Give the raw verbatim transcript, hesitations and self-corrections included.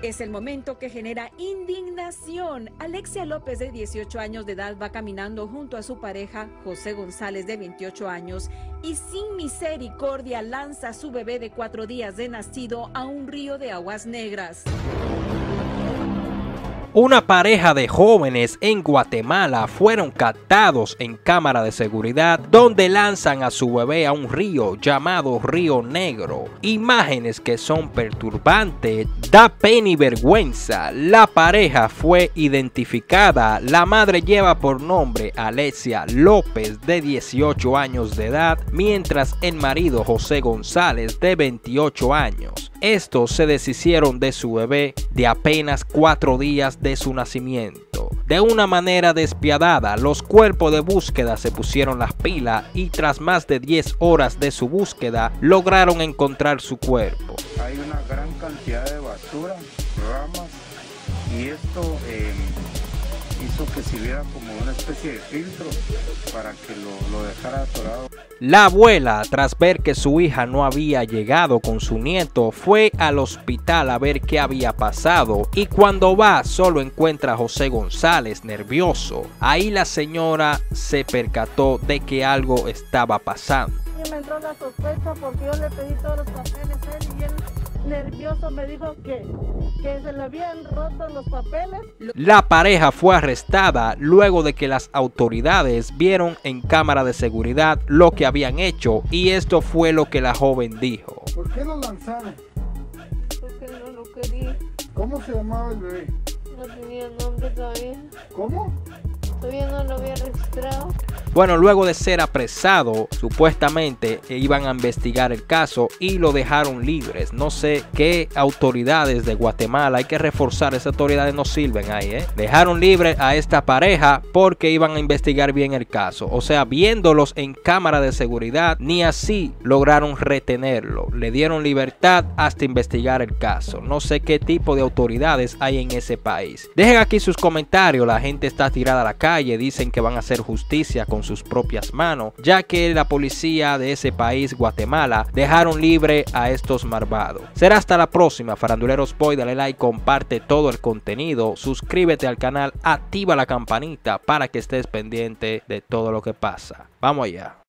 Es el momento que genera indignación. Alexia López, de dieciocho años de edad, va caminando junto a su pareja, José González, de veintiocho años, y sin misericordia lanza a su bebé de cuatro días de nacido a un río de aguas negras. Una pareja de jóvenes en Guatemala fueron captados en cámara de seguridad donde lanzan a su bebé a un río llamado Río Negro. Imágenes que son perturbantes, da pena y vergüenza. La pareja fue identificada. La madre lleva por nombre Alexia López, de dieciocho años de edad, mientras el marido José González, de veintiocho años. Estos se deshicieron de su bebé de apenas cuatro días de su nacimiento. De una manera despiadada, los cuerpos de búsqueda se pusieron las pilas y tras más de diez horas de su búsqueda, lograron encontrar su cuerpo. Hay una gran cantidad de basura, ramas, y esto eh, hizo que sirviera como una especie de filtro para que lo, lo dejara atorado. La abuela, tras ver que su hija no había llegado con su nieto, fue al hospital a ver qué había pasado y cuando va solo encuentra a José González nervioso. Ahí la señora se percató de que algo estaba pasando. Y me entró la sospecha porque yo le pedí todos los papeles a él y él nervioso me dijo que, que se le habían roto los papeles. La pareja fue arrestada luego de que las autoridades vieron en cámara de seguridad lo que habían hecho y esto fue lo que la joven dijo. ¿Por qué lo lanzaron? Porque no lo quería. ¿Cómo se llamaba el bebé? No tenía nombre todavía. ¿Cómo? Todavía no lo había registrado. Bueno, luego de ser apresado, supuestamente iban a investigar el caso y lo dejaron libres. No sé qué autoridades de Guatemala, hay que reforzar, esas autoridades no sirven ahí, ¿eh? Dejaron libre a esta pareja porque iban a investigar bien el caso. O sea, viéndolos en cámara de seguridad, ni así lograron retenerlo. Le dieron libertad hasta investigar el caso. No sé qué tipo de autoridades hay en ese país. Dejen aquí sus comentarios, la gente está tirada a la calle, dicen que van a hacer justicia con sus propias manos, ya que la policía de ese país, Guatemala, dejaron libre a estos malvados. Será hasta la próxima, Faranduleros Boy. Dale like, comparte todo el contenido, suscríbete al canal, activa la campanita para que estés pendiente de todo lo que pasa. Vamos allá.